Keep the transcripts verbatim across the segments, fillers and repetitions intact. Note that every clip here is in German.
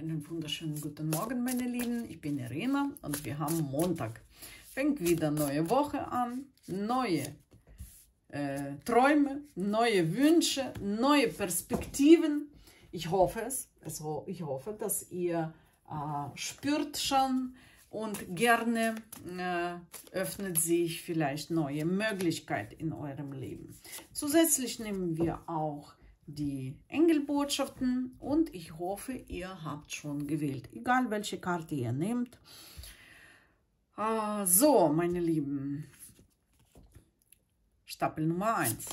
Einen wunderschönen guten Morgen, meine Lieben. Ich bin Irena und wir haben Montag. Fängt wieder eine neue Woche an, neue äh, Träume, neue Wünsche, neue Perspektiven. Ich hoffe es, es ich hoffe, dass ihr äh, spürt schon und gerne äh, öffnet sich vielleicht neue Möglichkeiten in eurem Leben. Zusätzlich nehmen wir auch die Engelbotschaften und ich hoffe, ihr habt schon gewählt, egal welche Karte ihr nehmt. Ah, so, meine Lieben, Stapel Nummer eins.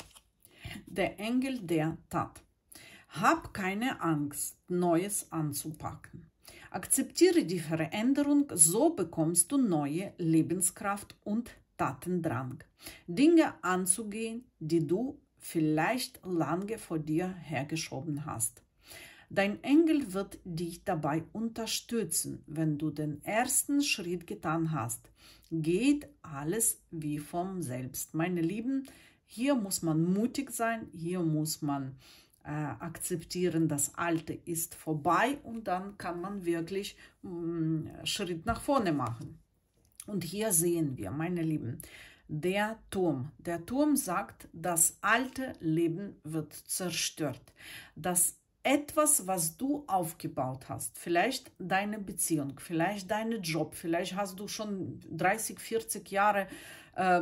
Der Engel der Tat. Hab keine Angst, Neues anzupacken. Akzeptiere die Veränderung, so bekommst du neue Lebenskraft und Tatendrang. Dinge anzugehen, die du vielleicht lange vor dir hergeschoben hast. Dein Engel wird dich dabei unterstützen, wenn du den ersten Schritt getan hast. Geht alles wie vom Selbst. Meine Lieben, hier muss man mutig sein, hier muss man äh, akzeptieren, das Alte ist vorbei und dann kann man wirklich mh, Schritt nach vorne machen. Und hier sehen wir, meine Lieben, der Turm. Der Turm sagt, das alte Leben wird zerstört. Das etwas, was du aufgebaut hast, vielleicht deine Beziehung, vielleicht deinen Job, vielleicht hast du schon dreißig, vierzig Jahre, äh,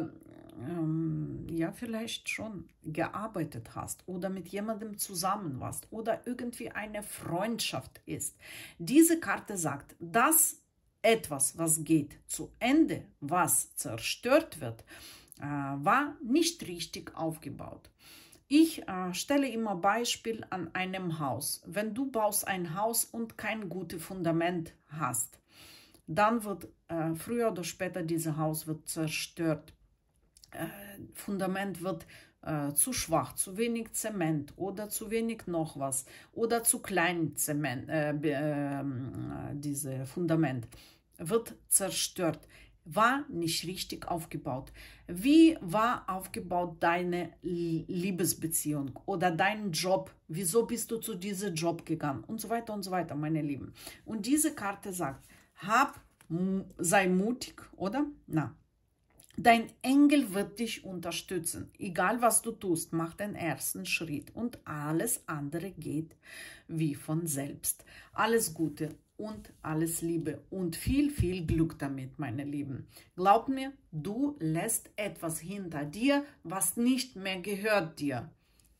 ähm, ja, vielleicht schon gearbeitet hast oder mit jemandem zusammen warst oder irgendwie eine Freundschaft ist. Diese Karte sagt, dass etwas, was geht zu Ende, was zerstört wird, äh, war nicht richtig aufgebaut. Ich äh, stelle immer Beispiel an einem Haus. Wenn du baust ein Haus und kein gutes Fundament hast, dann wird äh, früher oder später dieses Haus wird zerstört. Äh, Fundament wird äh, zu schwach, zu wenig Zement oder zu wenig noch was oder zu klein Zement, äh, äh, diese Fundament wird zerstört. War nicht richtig aufgebaut. Wie war aufgebaut deine Liebesbeziehung oder dein Job? Wieso bist du zu diesem Job gegangen? Und so weiter und so weiter, meine Lieben. Und diese Karte sagt, hab, sei mutig, oder? Na, dein Engel wird dich unterstützen. Egal, was du tust, mach den ersten Schritt und alles andere geht wie von selbst. Alles Gute und alles Liebe und viel, viel Glück damit, meine Lieben. Glaub mir, du lässt etwas hinter dir, was nicht mehr gehört dir.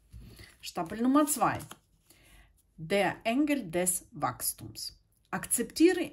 Stapel Nummer zwei. Der Engel des Wachstums. Akzeptiere,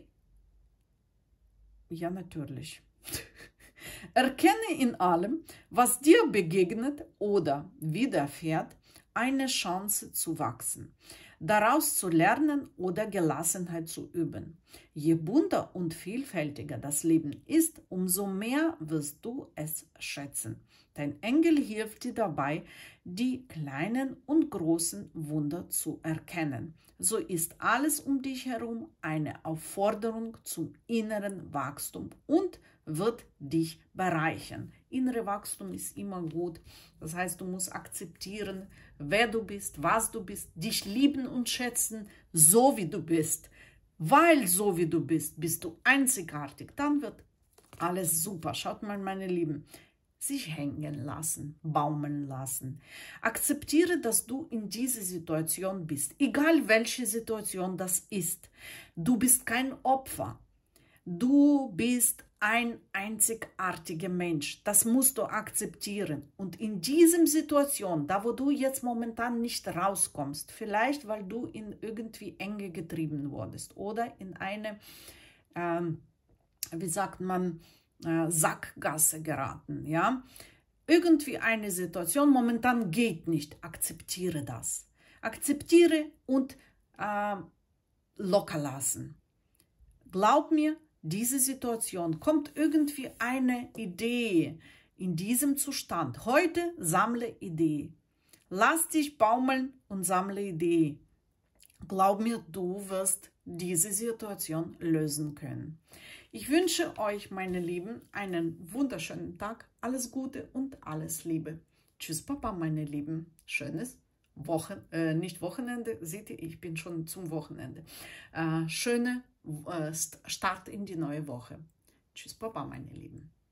ja natürlich, erkenne in allem, was dir begegnet oder widerfährt, eine Chance zu wachsen, daraus zu lernen oder Gelassenheit zu üben. Je bunter und vielfältiger das Leben ist, umso mehr wirst du es schätzen. Dein Engel hilft dir dabei, die kleinen und großen Wunder zu erkennen. So ist alles um dich herum eine Aufforderung zum inneren Wachstum und wird dich bereichern. Innere Wachstum ist immer gut. Das heißt, du musst akzeptieren, wer du bist, was du bist, dich lieben und schätzen, so wie du bist. Weil so wie du bist, bist du einzigartig. Dann wird alles super. Schaut mal, meine Lieben, sich hängen lassen, baumeln lassen. Akzeptiere, dass du in dieser Situation bist. Egal welche Situation das ist. Du bist kein Opfer. Du bist ein einzigartiger Mensch. Das musst du akzeptieren. Und in dieser Situation, da wo du jetzt momentan nicht rauskommst, vielleicht weil du in irgendwie Enge getrieben wurdest oder in eine, ähm, wie sagt man, äh, Sackgasse geraten, ja, irgendwie eine Situation momentan geht nicht. Akzeptiere das. Akzeptiere und äh, locker lassen. Glaub mir, diese Situation kommt irgendwie eine Idee in diesem Zustand. Heute sammle Idee. Lass dich baumeln und sammle Idee. Glaub mir, du wirst diese Situation lösen können. Ich wünsche euch, meine Lieben, einen wunderschönen Tag. Alles Gute und alles Liebe. Tschüss, Papa, meine Lieben. Schönes Wochen, äh, nicht Wochenende, seht ihr, ich bin schon zum Wochenende. Äh, schöne äh, Start in die neue Woche. Tschüss, Papa, meine Lieben.